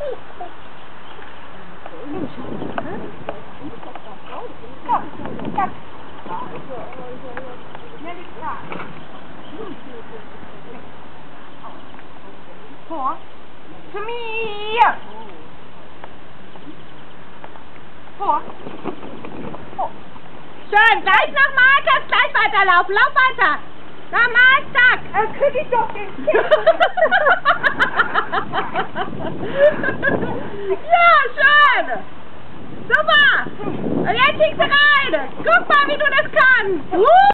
Zu mir! Schön, gleich nochmal, kannst gleich weiterlaufen. Lauf weiter. Nochmal, zack. Krieg ich doch den Kick. Ja, schön. Super. Und jetzt schickst du rein. Guck mal, wie du das kannst.